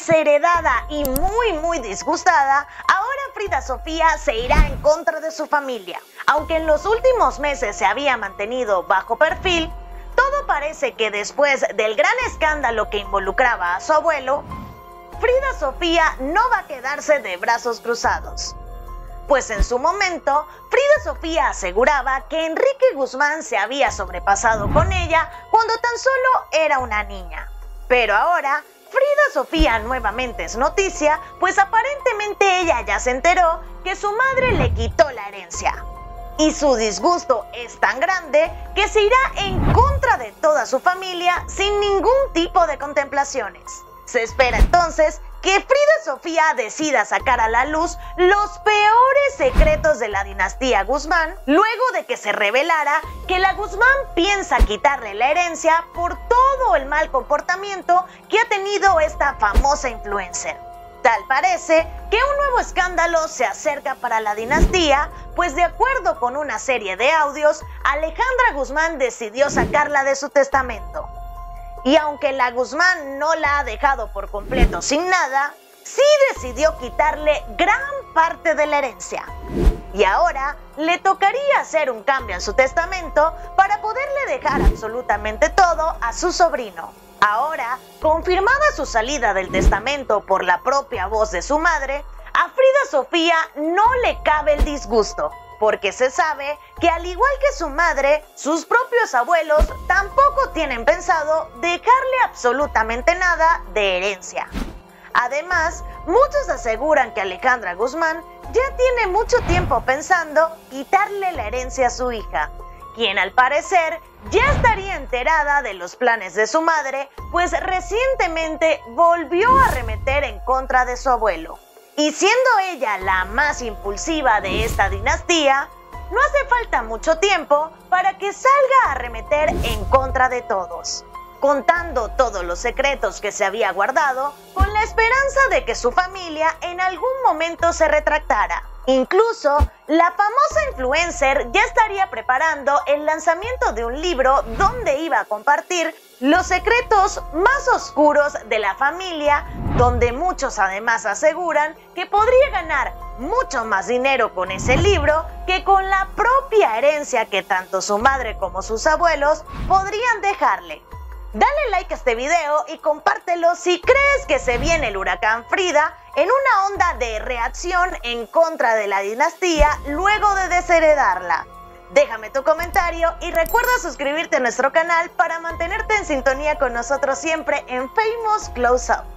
desheredada y muy disgustada, ahora Frida Sofía se irá en contra de su familia. Aunque en los últimos meses se había mantenido bajo perfil, todo parece que después del gran escándalo que involucraba a su abuelo, Frida Sofía no va a quedarse de brazos cruzados. Pues en su momento, Frida Sofía aseguraba que Enrique Guzmán se había sobrepasado con ella cuando tan solo era una niña. Pero ahora, Frida Sofía nuevamente es noticia, pues aparentemente ella ya se enteró que su madre le quitó la herencia. Y su disgusto es tan grande que se irá en contra de toda su familia sin ningún tipo de contemplaciones. Se espera entonces que Frida Sofía decida sacar a la luz los peores secretos de la dinastía Guzmán, luego de que se revelara que la Guzmán piensa quitarle la herencia por todo el mal comportamiento que ha tenido esta famosa influencer. Tal parece que un nuevo escándalo se acerca para la dinastía, pues de acuerdo con una serie de audios, Alejandra Guzmán decidió sacarla de su testamento. Y aunque la Guzmán no la ha dejado por completo sin nada, sí decidió quitarle gran parte de la herencia. Y ahora le tocaría hacer un cambio en su testamento para poderle dejar absolutamente todo a su sobrino. Ahora, confirmada su salida del testamento por la propia voz de su madre, a Frida Sofía no le cabe el disgusto, porque se sabe que al igual que su madre, sus propios abuelos tampoco tienen pensado dejarle absolutamente nada de herencia. Además, muchos aseguran que Alejandra Guzmán ya tiene mucho tiempo pensando quitarle la herencia a su hija, quien al parecer ya estaría enterada de los planes de su madre, pues recientemente volvió a arremeter en contra de su abuelo. Y siendo ella la más impulsiva de esta dinastía, no hace falta mucho tiempo para que salga a arremeter en contra de todos, contando todos los secretos que se había guardado con la esperanza de que su familia en algún momento se retractara. Incluso, la famosa influencer ya estaría preparando el lanzamiento de un libro donde iba a compartir los secretos más oscuros de la familia, donde muchos además aseguran que podría ganar mucho más dinero con ese libro que con la propia herencia que tanto su madre como sus abuelos podrían dejarle. Dale like a este video y compártelo si crees que se viene el huracán Frida en una onda de reacción en contra de la dinastía luego de desheredarla. Déjame tu comentario y recuerda suscribirte a nuestro canal para mantenerte en sintonía con nosotros siempre en Famous Close Up.